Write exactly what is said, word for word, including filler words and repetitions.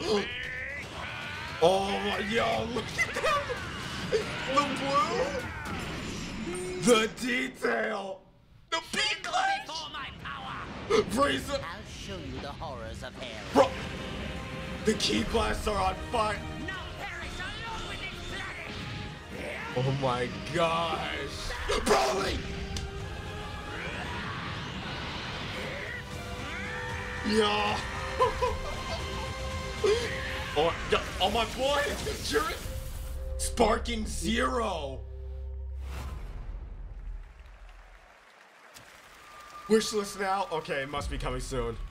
Oh my, yo, look at that! The blue! The detail! The big glass! Frieza! I'll show you the horrors of hell. Bro! The key blasts are on fire! No perish alone with this planet! Oh my gosh! Broly! Yeah! Oh, yeah, oh my boy! You're Sparking Zero! Wishlist now? Okay, it must be coming soon.